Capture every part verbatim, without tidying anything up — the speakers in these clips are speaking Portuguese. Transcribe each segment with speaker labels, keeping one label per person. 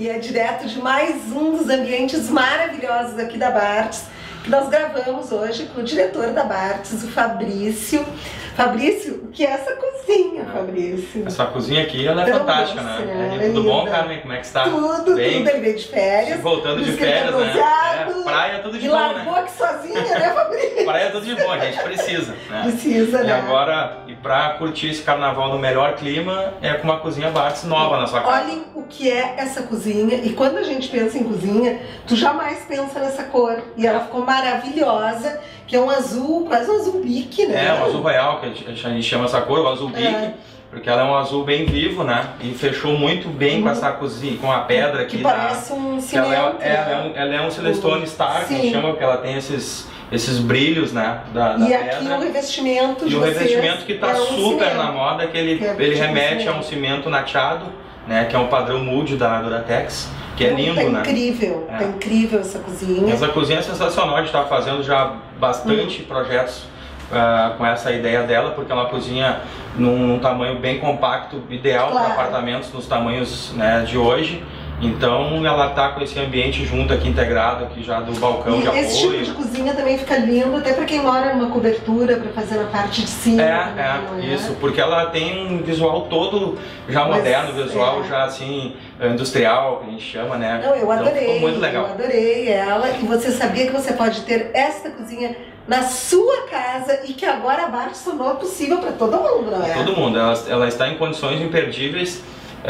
Speaker 1: e é direto de mais um dos ambientes maravilhosos aqui da Bartz, que nós gravamos hoje com o diretor da Bartz, o Fabrício. Fabrício, o que é essa cozinha, Fabrício?
Speaker 2: Essa cozinha aqui, ela é
Speaker 1: Tão
Speaker 2: fantástica,
Speaker 1: doce,
Speaker 2: né?
Speaker 1: né?
Speaker 2: É, tudo bom,
Speaker 1: Linda.
Speaker 2: Carmen? Como é que está?
Speaker 1: Tudo,
Speaker 2: Bem?
Speaker 1: tudo, ele veio de férias.
Speaker 2: Voltando de
Speaker 1: Diz que ele tá
Speaker 2: férias, né?
Speaker 1: bronzeado,
Speaker 2: É, praia, tudo de
Speaker 1: e
Speaker 2: bom,
Speaker 1: largou
Speaker 2: né?
Speaker 1: aqui sozinha, né, Fabrício?
Speaker 2: Praia é tudo de bom, a gente precisa, né?
Speaker 1: Precisa,
Speaker 2: E
Speaker 1: né?
Speaker 2: agora, e pra curtir esse carnaval no melhor clima, é com uma cozinha Bartz nova na sua casa.
Speaker 1: Olhem o que é essa cozinha, e quando a gente pensa em cozinha, tu jamais pensa nessa cor. E ela ficou maravilhosa, que é um azul, quase um azul bique, né?
Speaker 2: É, um azul royal, que a gente, a gente chama essa cor, o azul bique,
Speaker 1: É.
Speaker 2: porque ela é um azul bem vivo, né? E fechou muito bem com essa cozinha, com a pedra aqui.
Speaker 1: Que
Speaker 2: da-
Speaker 1: parece um
Speaker 2: que ela,
Speaker 1: cimento,
Speaker 2: é, ela, é
Speaker 1: né?
Speaker 2: um, ela é um Celestone Star, que a
Speaker 1: Sim.
Speaker 2: gente chama, porque ela tem esses, esses brilhos, né? Da, da
Speaker 1: E aqui
Speaker 2: pedra.
Speaker 1: o revestimento
Speaker 2: E
Speaker 1: de
Speaker 2: o
Speaker 1: vocês
Speaker 2: revestimento que está
Speaker 1: é um
Speaker 2: super
Speaker 1: cimento.
Speaker 2: na moda, que ele,
Speaker 1: Que é
Speaker 2: ele
Speaker 1: tipo
Speaker 2: remete
Speaker 1: cimento.
Speaker 2: a um cimento nateado, né? Que é um padrão Mood da Duratex, que é lindo,
Speaker 1: tá
Speaker 2: né?
Speaker 1: incrível,
Speaker 2: É.
Speaker 1: tá incrível essa cozinha.
Speaker 2: Essa cozinha é sensacional, a gente está fazendo já bastante projetos ah, com essa ideia dela, porque é uma cozinha num, num tamanho bem compacto, ideal
Speaker 1: Claro.
Speaker 2: para apartamentos nos tamanhos, né, de hoje. Então ela tá com esse ambiente junto aqui, integrado aqui já do balcão
Speaker 1: E
Speaker 2: de
Speaker 1: esse tipo
Speaker 2: apoio.
Speaker 1: de cozinha também fica lindo, até para quem mora numa cobertura, para fazer na parte de cima.
Speaker 2: É,
Speaker 1: também, não
Speaker 2: é, isso, porque ela tem um visual todo já
Speaker 1: Mas,
Speaker 2: moderno, visual
Speaker 1: é.
Speaker 2: já assim, industrial, que a gente chama, né?
Speaker 1: Não, eu
Speaker 2: Então,
Speaker 1: adorei,
Speaker 2: ficou muito
Speaker 1: eu
Speaker 2: legal.
Speaker 1: adorei ela. E você sabia que você pode ter esta cozinha na sua casa e que agora a Bartz tornou possível para todo mundo, não é?
Speaker 2: Todo mundo, ela, ela está em condições imperdíveis,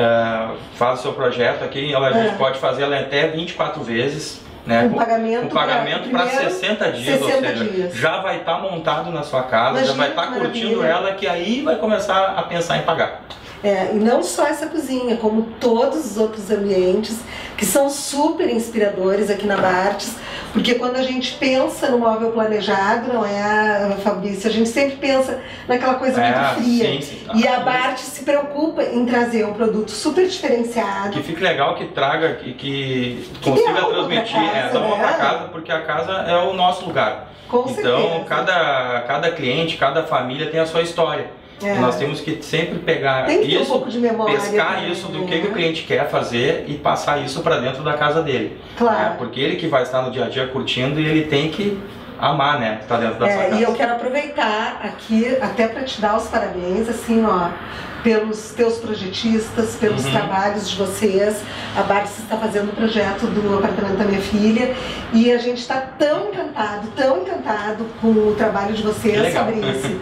Speaker 2: é, faz o seu projeto aqui, ela, a gente
Speaker 1: É.
Speaker 2: pode fazer ela até vinte e quatro vezes, né?
Speaker 1: Com pagamento
Speaker 2: com pagamento
Speaker 1: pra-
Speaker 2: para
Speaker 1: primeiro,
Speaker 2: sessenta dias, ou
Speaker 1: sessenta
Speaker 2: seja,
Speaker 1: dias.
Speaker 2: já vai estar montado na sua casa,
Speaker 1: Imagina
Speaker 2: já vai
Speaker 1: que
Speaker 2: estar curtindo
Speaker 1: maravilha.
Speaker 2: ela, que aí vai começar a pensar em pagar.
Speaker 1: É, e não só essa cozinha, como todos os outros ambientes que são super inspiradores aqui na Bartz, porque quando a gente pensa no móvel planejado, não é, Fabrício? A gente sempre pensa naquela coisa
Speaker 2: É,
Speaker 1: muito fria.
Speaker 2: sim, sim.
Speaker 1: E a Bartz se preocupa em trazer um produto super diferenciado.
Speaker 2: Que fique legal, que traga e que,
Speaker 1: Que
Speaker 2: consiga
Speaker 1: dê alma
Speaker 2: transmitir,
Speaker 1: pra casa,
Speaker 2: é, dá uma
Speaker 1: né?
Speaker 2: pra casa, porque a casa é o nosso lugar.
Speaker 1: Com
Speaker 2: Então,
Speaker 1: certeza.
Speaker 2: cada, cada cliente, cada família tem a sua história.
Speaker 1: É.
Speaker 2: E nós temos que sempre pegar
Speaker 1: Tem que ter um
Speaker 2: isso,
Speaker 1: pouco de memória
Speaker 2: pescar
Speaker 1: também,
Speaker 2: isso do
Speaker 1: né?
Speaker 2: que, que o cliente quer fazer e passar isso para dentro da casa dele.
Speaker 1: Claro.
Speaker 2: É, porque ele que vai estar no dia a dia curtindo e ele tem que amar, né? Estar dentro da sua
Speaker 1: É,
Speaker 2: casa.
Speaker 1: e eu quero aproveitar aqui até para te dar os parabéns, assim, ó, pelos teus projetistas, pelos
Speaker 2: Uhum.
Speaker 1: trabalhos de vocês. A Bartz está fazendo o projeto do apartamento da minha filha e a gente está tão encantado, tão encantado com o trabalho de
Speaker 2: Que
Speaker 1: vocês,
Speaker 2: legal.
Speaker 1: Fabrício,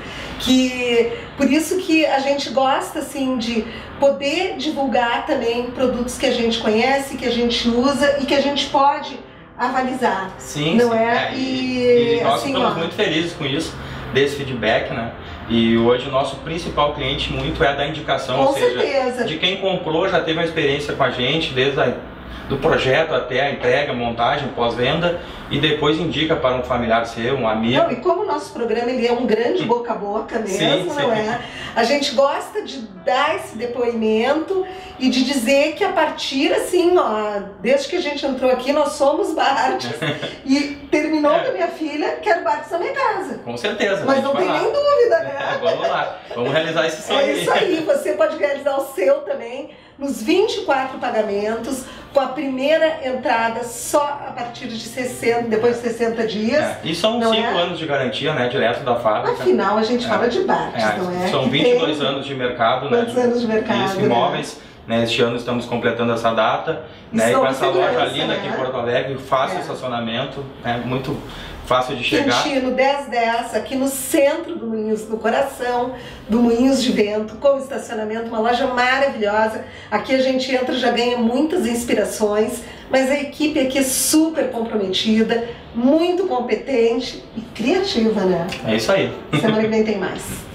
Speaker 1: que por isso que a gente gosta, assim, de poder divulgar também produtos que a gente conhece, que a gente usa e que a gente pode avalizar.
Speaker 2: Sim,
Speaker 1: Não
Speaker 2: sim.
Speaker 1: é?
Speaker 2: E,
Speaker 1: E,
Speaker 2: e nós
Speaker 1: assim,
Speaker 2: ficamos
Speaker 1: ó,
Speaker 2: muito felizes com isso, desse feedback, né? E hoje o nosso principal cliente muito é da indicação,
Speaker 1: com
Speaker 2: ou seja,
Speaker 1: certeza.
Speaker 2: de quem comprou, já teve uma experiência com a gente, desde a, do projeto até a entrega, montagem, pós-venda, e depois indica para um familiar seu, um amigo.
Speaker 1: Não, e como o nosso programa ele é um grande boca a boca mesmo,
Speaker 2: Sim,
Speaker 1: não
Speaker 2: sim.
Speaker 1: é? A gente gosta de dar esse depoimento e de dizer que a partir, assim, ó, desde que a gente entrou aqui, nós somos Bartz e terminou
Speaker 2: É.
Speaker 1: com a minha filha, quero Bartz na minha casa.
Speaker 2: Com certeza. a
Speaker 1: Mas
Speaker 2: gente
Speaker 1: não
Speaker 2: vai
Speaker 1: tem
Speaker 2: lá.
Speaker 1: nem dúvida, né?
Speaker 2: Vamos lá, vamos realizar esse sonho
Speaker 1: É isso
Speaker 2: aí.
Speaker 1: aí, você pode realizar o seu também nos vinte e quatro pagamentos, com a primeira entrada só a partir de sessenta, depois de sessenta dias.
Speaker 2: É, e são
Speaker 1: Não
Speaker 2: cinco
Speaker 1: é?
Speaker 2: anos de garantia, né, direto da fábrica.
Speaker 1: Afinal, a gente
Speaker 2: É.
Speaker 1: fala de Bartz,
Speaker 2: É,
Speaker 1: não é?
Speaker 2: são
Speaker 1: Que
Speaker 2: vinte e dois
Speaker 1: tem-
Speaker 2: anos de mercado,
Speaker 1: Quantos
Speaker 2: né?
Speaker 1: anos de mercado,
Speaker 2: Isso,
Speaker 1: né?
Speaker 2: imóveis. Né? Este ano estamos completando essa data. Né? E
Speaker 1: Estão
Speaker 2: com
Speaker 1: em
Speaker 2: essa loja
Speaker 1: segurança,
Speaker 2: linda
Speaker 1: né?
Speaker 2: aqui em Porto Alegre, fácil
Speaker 1: É.
Speaker 2: estacionamento, né? Muito fácil de chegar.
Speaker 1: Quintino dez dez, aqui no centro do Moinhos, no coração do Moinhos de Vento, com estacionamento, uma loja maravilhosa. Aqui a gente entra e já ganha muitas inspirações, mas a equipe aqui é super comprometida, muito competente e criativa, né?
Speaker 2: É isso aí.
Speaker 1: Semana que vem tem mais.